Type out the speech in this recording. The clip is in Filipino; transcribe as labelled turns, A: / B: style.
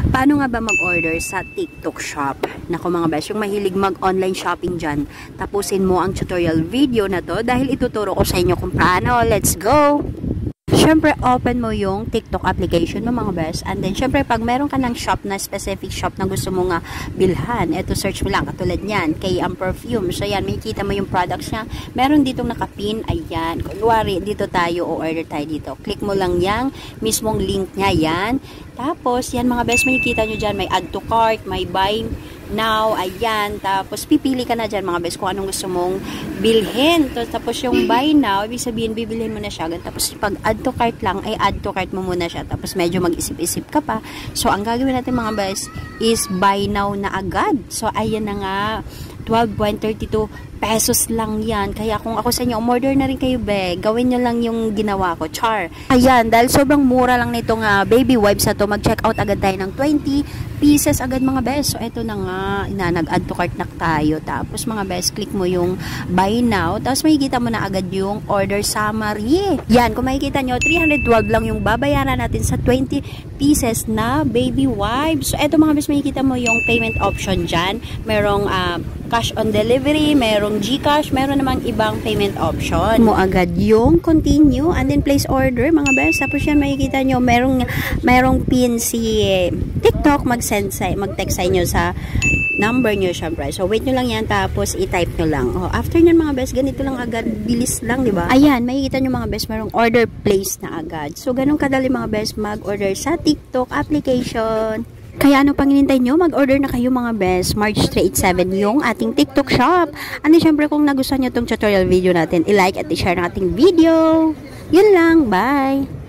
A: Paano nga ba mag-order sa TikTok Shop? Naku mga bes, yung mahilig mag-online shopping dyan, tapusin mo ang tutorial video na to dahil ituturo ko sa inyo kung paano. Let's go! Siyempre, open mo yung TikTok application mo mga bes. And then, siyempre, pag meron ka ng shop na specific shop na gusto mo nga bilhan, eto search mo lang, katulad niyan, K.A.M. Perfume. So, yan, makikita mo yung products niya. Meron ditong nakapin, ayan. Kunwari, dito tayo, o order tayo dito. Click mo lang yang mismong link niya, yan. Tapos, yan mga bes, makikita nyo dyan, may add to cart, may buy now, ayan. Tapos, pipili ka na dyan mga bes kung anong gusto mong bilhin. Tapos, yung buy now, ibig sabihin, bibilhin mo na siya. Tapos, pag add to cart lang, ay add to cart mo muna siya. Tapos, medyo mag-isip-isip ka pa. So, ang gagawin natin mga bes is buy now na agad. So, ayan na nga, 12.32 pesos lang yan. Kaya kung ako sa inyo, umorder na rin kayo, be. Gawin nyo lang yung ginawa ko. Char. Ayan, dahil sobrang mura lang nitong baby wipes na to, mag-check out agad tayo ng 20 pieces agad mga bes. So, eto na nga, nag-add to cart na tayo. Tapos mga bes, click mo yung buy now. Tapos makikita mo na agad yung order summary. Yan, kung makikita nyo, 312 lang yung babayaran natin sa 20 pieces na baby wipes. So, eto mga bes, makikita mo yung payment option dyan. Merong cash on delivery, merong GCash, meron namang ibang payment option. Mo agad yung continue and then place order mga bes. Tapos yan makikita nyo, merong pin si TikTok mag-text sa inyo sa number nyo syempre. So wait nyo lang yan, tapos i-type nyo lang. Oh, after nyan mga bes, ganito lang agad, bilis lang, di ba? Ayan, makikita nyo mga bes, merong order place na agad. So ganun kadali mga bes mag-order sa TikTok application. Kaya ano pang hinintay nyo? Mag-order na kayo mga best. March 387 yung ating TikTok shop. And syempre kung nagustuhan nyo itong tutorial video natin, i-like at i-share ng ating video. Yun lang. Bye!